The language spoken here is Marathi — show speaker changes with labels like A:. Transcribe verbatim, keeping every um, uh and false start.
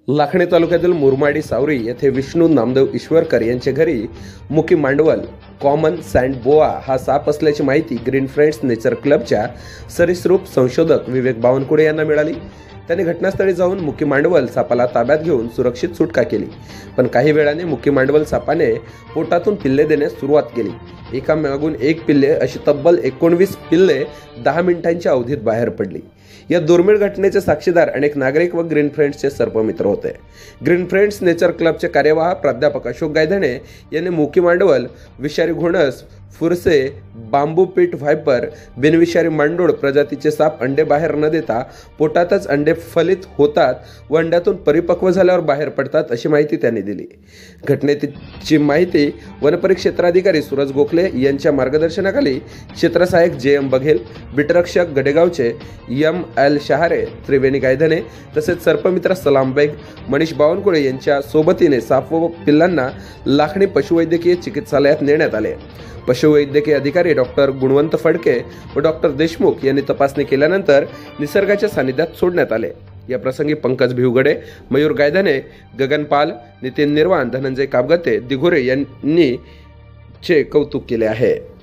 A: लाखणी तालुक्यातील मुरमाडी सावरी येथे विष्णू नामदेव ईश्वरकर यांच्या घरी मुकी मांडवल कॉमन सँड बोआ हा साप असल्याची माहिती ग्रीन फ्रेंड्स नेचर क्लबच्या सरीसृप संशोधक विवेक बावनकुळे यांना मिळाली। त्यांनी घटनास्थळी जाऊन मुकी मांडवल सापाला ताब्यात घेऊन सुरक्षित सुटका केली। पण काही वेळाने मुकी मांडवल सापाने पोटातून पिल्ले देण्यास सुरुवात केली। एका मागून एक पिल्ले अशी तब्बल एकोणवीस पिल्ले दहा मिनिटांच्या अवधीत बाहेर पडली। या दुर्मिळ घटनेचे साक्षीदार अनेक नागरिक व ग्रीन फ्रेंड्सचे सर्पमित्र होते। ग्रीन फ्रेंड्स नेचर क्लबचे कार्यवाह प्राध्यापक अशोक गायधणे यांनी मुकी मांडवल, विषारी घोणस, फुरसे, बांबू पीट व्हायपर, बिनविषारी मांडोळ प्रजातीचे साप अंडे बाहेर न देता पोटातच अंडे फलित होतात व अंड्यातून परिपक्व झाल्यावर बाहेर पडतात अशी माहिती त्यांनी दिली। घटनेची माहिती वनपरिक्षेत्राधिकारी सूरज गोखले यांच्या मार्गदर्शनाखाली क्षेत्रसहाय्यक जे एम बघेल, बिटरक्षक गडेगावचे एम एल शहारे, त्रिवेणी गायधने तसेच सर्पमित्र सलाम बेग, मनीष बावनकुळे यांच्या सोबतीने साप व पिल्लांना लाखणी पशुवैद्यकीय चिकित्सालयात नेण्यात आले। पशुवैद्यकीय अधिकारी डॉक्टर गुणवंत फडके व डॉक्टर देशमुख यांनी तपासणी केल्यानंतर निसर्गाच्या सानिध्यात सोडण्यात आले। या प्रसंगी पंकज भिवगडे, मयूर गायधने, गगन पाल, नितीन निर्वाण, धनंजय काबगते, दिघोरे यांनी चे कौतुक केले आहे।